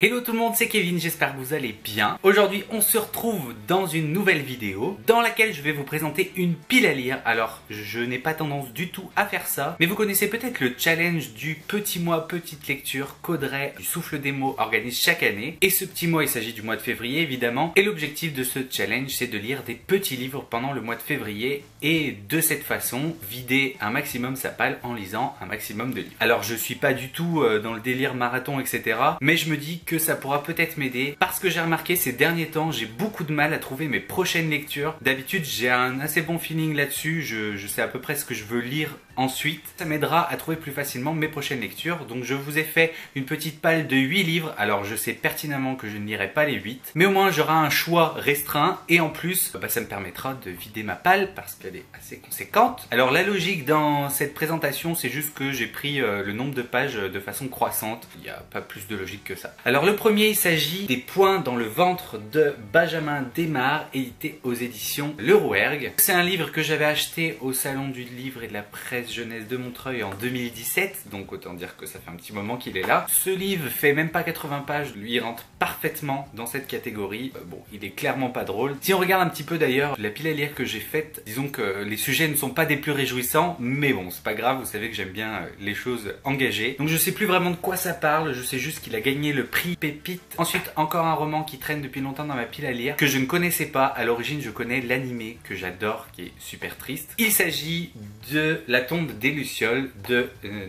Hello tout le monde, c'est Kevin, j'espère que vous allez bien. Aujourd'hui on se retrouve dans une nouvelle vidéo dans laquelle je vais vous présenter une pile à lire. Alors je n'ai pas tendance du tout à faire ça, mais vous connaissez peut-être le challenge du petit mois petite lecture qu'Audrey du Souffle des mots organise chaque année. Et ce petit mois, il s'agit du mois de février évidemment. Et l'objectif de ce challenge, c'est de lire des petits livres pendant le mois de février et de cette façon vider un maximum sa palle en lisant un maximum de livres. Alors je suis pas du tout dans le délire marathon etc, mais je me dis que ça pourra peut-être m'aider parce que j'ai remarqué ces derniers temps j'ai beaucoup de mal à trouver mes prochaines lectures. D'habitude j'ai un assez bon feeling là-dessus, je sais à peu près ce que je veux lire ensuite. Ça m'aidera à trouver plus facilement mes prochaines lectures. Donc je vous ai fait une petite palle de 8 livres. Alors je sais pertinemment que je ne lirai pas les 8, mais au moins j'aurai un choix restreint et en plus ça me permettra de vider ma palle parce qu'elle est assez conséquente. Alors la logique dans cette présentation, c'est juste que j'ai pris le nombre de pages de façon croissante. Il n'y a pas plus de logique que ça. Alors le premier, il s'agit des Points dans le ventre de Benjamin Desmar, édité aux éditions Le Rouergue. C'est un livre que j'avais acheté au salon du livre et de la presse jeunesse de Montreuil en 2017, donc autant dire que ça fait un petit moment qu'il est là. Ce livre fait même pas 80 pages, lui il rentre parfaitement dans cette catégorie. Bon, il est clairement pas drôle. Si on regarde un petit peu d'ailleurs la pile à lire que j'ai faite, disons que les sujets ne sont pas des plus réjouissants, mais bon, c'est pas grave, vous savez que j'aime bien les choses engagées. Donc je sais plus vraiment de quoi ça parle, je sais juste qu'il a gagné le prix Pépite. Ensuite, encore un roman qui traîne depuis longtemps dans ma pile à lire, que je ne connaissais pas. À l'origine, je connais l'animé que j'adore, qui est super triste. Il s'agit de La tombe des Lucioles de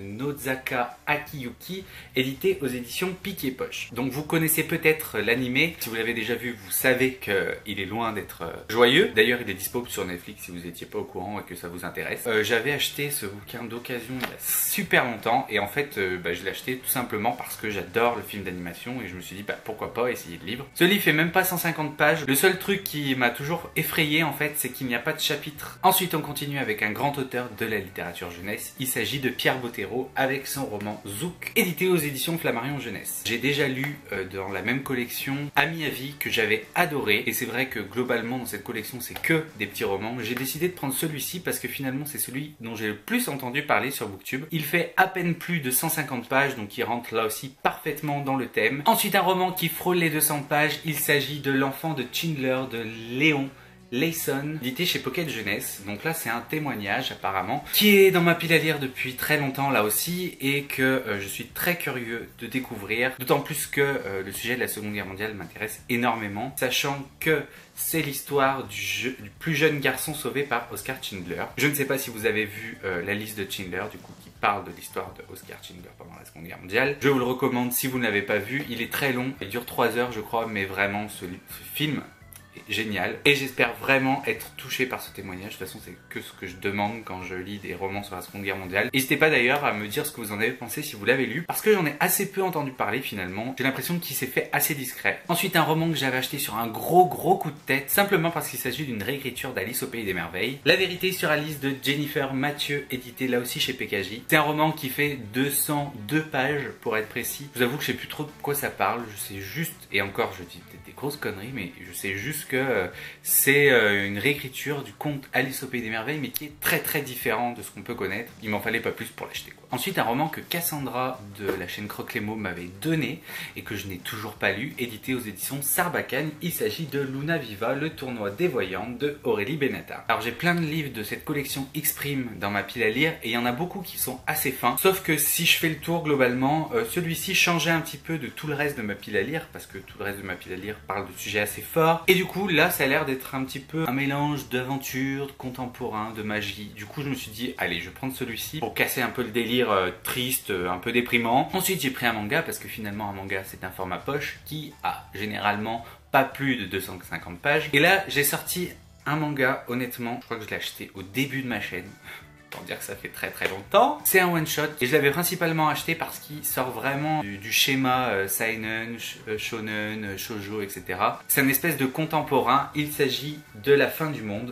Nozaka Akiyuki, édité aux éditions Pic et Poche. Donc vous connaissez peut-être l'animé. Si vous l'avez déjà vu, vous savez qu'il est loin d'être joyeux. D'ailleurs, il est dispo sur Netflix si vous n'étiez pas au courant et que ça vous intéresse. J'avais acheté ce bouquin d'occasion il y a super longtemps et en fait, je l'ai acheté tout simplement parce que j'adore le film d'animation et je me suis dit pourquoi pas essayer le livre. Ce livre fait même pas 150 pages. Le seul truc qui m'a toujours effrayé en fait, c'est qu'il n'y a pas de chapitre. Ensuite on continue avec un grand auteur de la littérature jeunesse. Il s'agit de Pierre Bottero avec son roman Zouk, édité aux éditions Flammarion Jeunesse. J'ai déjà lu dans la même collection Ami à vie que j'avais adoré et c'est vrai que globalement dans cette collection c'est que des petits romans. J'ai décidé de prendre celui-ci parce que finalement c'est celui dont j'ai le plus entendu parler sur Booktube. Il fait à peine plus de 150 pages donc il rentre là aussi parfaitement dans le thème. Ensuite un roman qui frôle les 200 pages, il s'agit de L'enfant de Schindler de Léon Layson, édité chez Pocket Jeunesse. Donc là c'est un témoignage apparemment qui est dans ma pile à lire depuis très longtemps là aussi et que je suis très curieux de découvrir, d'autant plus que le sujet de la Seconde Guerre mondiale m'intéresse énormément, sachant que c'est l'histoire du plus jeune garçon sauvé par Oskar Schindler. Je ne sais pas si vous avez vu la liste de Schindler du coup qui parle de l'histoire de Oskar Schindler pendant la Seconde Guerre mondiale. Je vous le recommande si vous ne l'avez pas vu, il est très long, il dure 3 heures je crois, mais vraiment ce film génial et j'espère vraiment être touché par ce témoignage. De toute façon c'est que ce que je demande quand je lis des romans sur la Seconde Guerre mondiale. N'hésitez pas d'ailleurs à me dire ce que vous en avez pensé si vous l'avez lu parce que j'en ai assez peu entendu parler finalement. J'ai l'impression qu'il s'est fait assez discret. Ensuite un roman que j'avais acheté sur un gros coup de tête simplement parce qu'il s'agit d'une réécriture d'Alice au Pays des Merveilles. La vérité sur Alice de Jennifer Mathieu, édité là aussi chez PKJ. C'est un roman qui fait 202 pages pour être précis. Je vous avoue que je sais plus trop de quoi ça parle, je sais juste, et encore je dis peut-être des grosses conneries, mais je sais juste que c'est une réécriture du conte Alice au Pays des Merveilles mais qui est très différent de ce qu'on peut connaître. Il m'en fallait pas plus pour l'acheter quoi. Ensuite un roman que Cassandra de la chaîne Croque les mots m'avait donné et que je n'ai toujours pas lu, édité aux éditions Sarbacane. Il s'agit de Luna Viva, le tournoi des voyantes de Aurélie Benatar. Alors j'ai plein de livres de cette collection X-Prime dans ma pile à lire et il y en a beaucoup qui sont assez fins, sauf que si je fais le tour globalement, celui-ci changeait un petit peu de tout le reste de ma pile à lire parce que tout le reste de ma pile à lire parle de sujets assez forts et du coup là ça a l'air d'être un petit peu un mélange d'aventure, de contemporain, de magie. Du coup je me suis dit allez je vais prendre celui-ci pour casser un peu le délire triste, un peu déprimant. Ensuite j'ai pris un manga parce que finalement un manga c'est un format poche qui a généralement pas plus de 250 pages. Et là j'ai sorti un manga, honnêtement je crois que je l'ai acheté au début de ma chaîne. Dire que ça fait très longtemps. C'est un one shot et je l'avais principalement acheté parce qu'il sort vraiment du schéma seinen, shonen, shoujo, etc. C'est une espèce de contemporain. Il s'agit de La fin du monde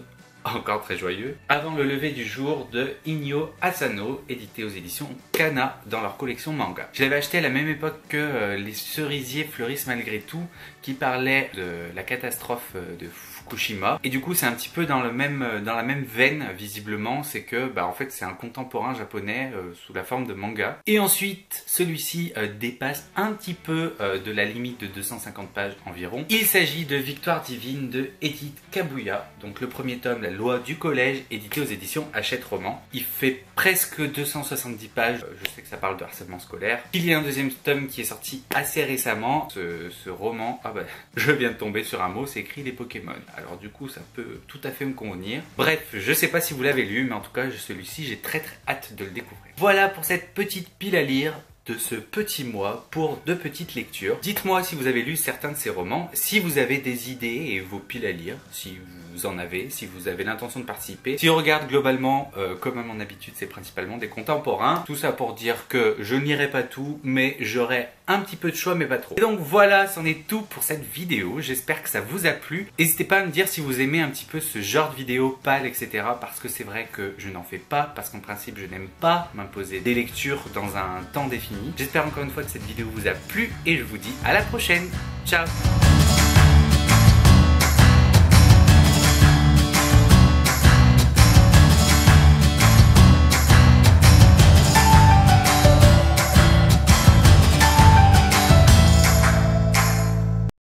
encore très joyeux, avant le lever du jour de Inyo Asano, édité aux éditions Kana dans leur collection manga. Je l'avais acheté à la même époque que Les cerisiers fleurissent malgré tout, qui parlait de la catastrophe de Fukushima. Et du coup c'est un petit peu dans la même veine visiblement, c'est que en fait c'est un contemporain japonais sous la forme de manga. Et ensuite celui-ci dépasse un petit peu de la limite de 250 pages environ. Il s'agit de Victoire divine de Edith Kabuya, donc le premier tome, La loi du collège, édité aux éditions Hachette Roman. Il fait presque 270 pages, je sais que ça parle de harcèlement scolaire. Il y a un deuxième tome qui est sorti assez récemment, ce roman, je viens de tomber sur un mot, c'est écrit les Pokémon. Alors du coup ça peut tout à fait me convenir. Bref, je sais pas si vous l'avez lu, mais en tout cas celui-ci j'ai très hâte de le découvrir. Voilà pour cette petite pile à lire de ce petit mois pour de petites lectures. Dites-moi si vous avez lu certains de ces romans, si vous avez des idées et vos piles à lire, si vous en avez, si vous avez l'intention de participer. Si on regarde globalement, comme à mon habitude, c'est principalement des contemporains. Tout ça pour dire que je ne lirai pas tout, mais j'aurai un petit peu de choix, mais pas trop. Et donc voilà, c'en est tout pour cette vidéo. J'espère que ça vous a plu. N'hésitez pas à me dire si vous aimez un petit peu ce genre de vidéo pâle, etc. Parce que c'est vrai que je n'en fais pas, parce qu'en principe, je n'aime pas m'imposer des lectures dans un temps défini. J'espère encore une fois que cette vidéo vous a plu et je vous dis à la prochaine. Ciao!